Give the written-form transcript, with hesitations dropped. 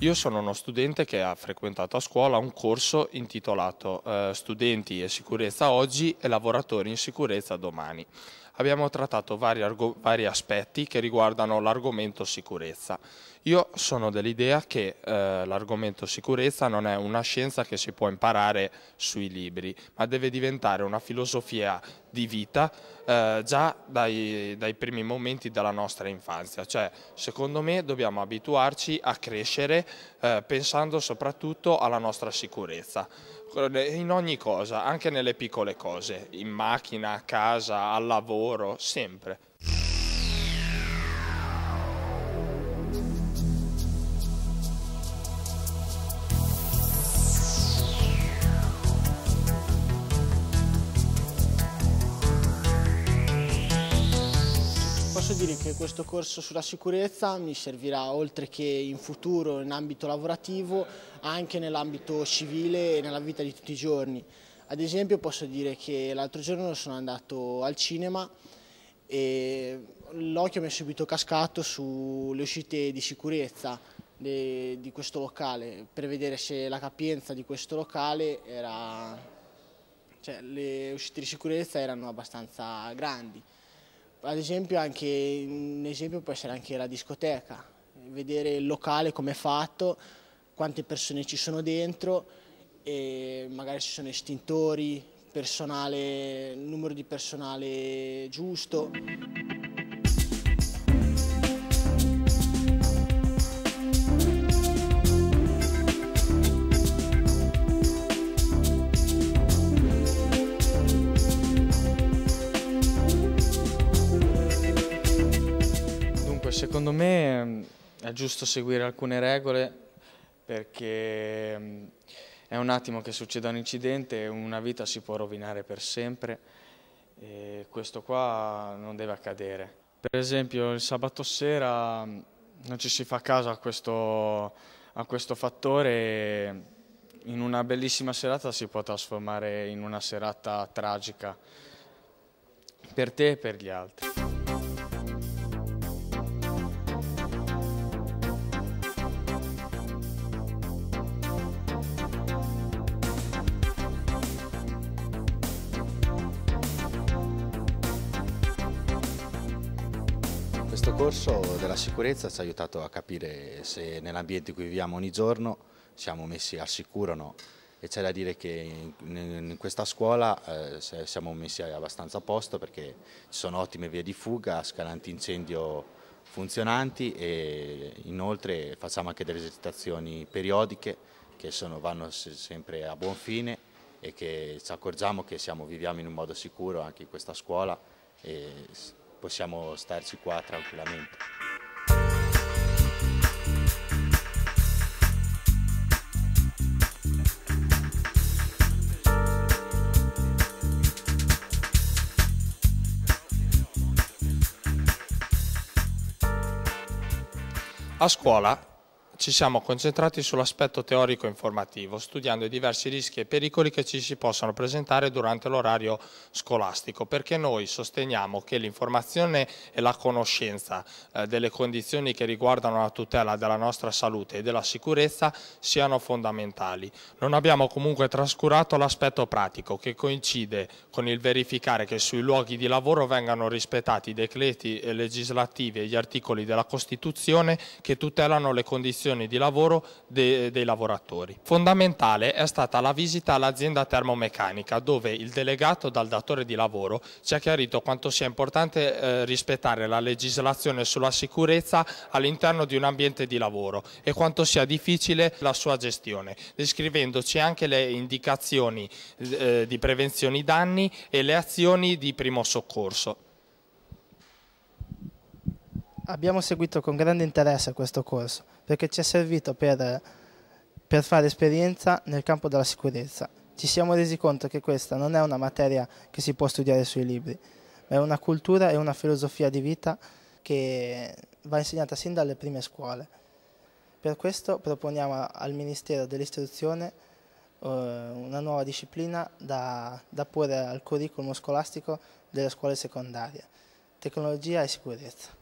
Io sono uno studente che ha frequentato a scuola un corso intitolato Studenti e sicurezza oggi e lavoratori in sicurezza domani. Abbiamo trattato vari aspetti che riguardano l'argomento sicurezza. Io sono dell'idea che l'argomento sicurezza non è una scienza che si può imparare sui libri, ma deve diventare una filosofia di vita già dai primi momenti della nostra infanzia. Cioè, secondo me dobbiamo abituarci a crescere pensando soprattutto alla nostra sicurezza. In ogni cosa, anche nelle piccole cose, in macchina, a casa, al lavoro, sempre. Posso dire che questo corso sulla sicurezza mi servirà, oltre che in futuro in ambito lavorativo, anche nell'ambito civile e nella vita di tutti i giorni. Ad esempio posso dire che l'altro giorno sono andato al cinema e l'occhio mi è subito cascato sulle uscite di sicurezza di questo locale, per vedere se la capienza di questo locale era, cioè le uscite di sicurezza erano abbastanza grandi. Ad esempio, un esempio può essere anche la discoteca, vedere il locale come è fatto, quante persone ci sono dentro e magari ci sono estintori, personale, numero di personale giusto. Secondo me è giusto seguire alcune regole perché è un attimo che succeda un incidente e una vita si può rovinare per sempre e questo qua non deve accadere. Per esempio il sabato sera non ci si fa caso a questo fattore e in una bellissima serata si può trasformare in una serata tragica per te e per gli altri. Questo corso della sicurezza ci ha aiutato a capire se nell'ambiente in cui viviamo ogni giorno siamo messi al sicuro o no, e c'è da dire che in questa scuola siamo messi abbastanza a posto perché ci sono ottime vie di fuga, scalanti incendio funzionanti e inoltre facciamo anche delle esercitazioni periodiche che vanno sempre a buon fine e che ci accorgiamo che viviamo in un modo sicuro anche in questa scuola e possiamo starci qua tranquillamente. A scuola ci siamo concentrati sull'aspetto teorico informativo, studiando i diversi rischi e pericoli che ci si possono presentare durante l'orario scolastico, perché noi sosteniamo che l'informazione e la conoscenza delle condizioni che riguardano la tutela della nostra salute e della sicurezza siano fondamentali. Non abbiamo comunque trascurato l'aspetto pratico, che coincide con il verificare che sui luoghi di lavoro vengano rispettati i decreti legislativi e gli articoli della Costituzione che tutelano le condizioni di lavoro dei lavoratori. Fondamentale è stata la visita all'azienda termomeccanica, dove il delegato dal datore di lavoro ci ha chiarito quanto sia importante rispettare la legislazione sulla sicurezza all'interno di un ambiente di lavoro e quanto sia difficile la sua gestione, descrivendoci anche le indicazioni di prevenzione danni e le azioni di primo soccorso. Abbiamo seguito con grande interesse questo corso perché ci è servito per fare esperienza nel campo della sicurezza. Ci siamo resi conto che questa non è una materia che si può studiare sui libri, ma è una cultura e una filosofia di vita che va insegnata sin dalle prime scuole. Per questo proponiamo al Ministero dell'Istruzione una nuova disciplina da porre al curriculum scolastico delle scuole secondarie: tecnologia e sicurezza.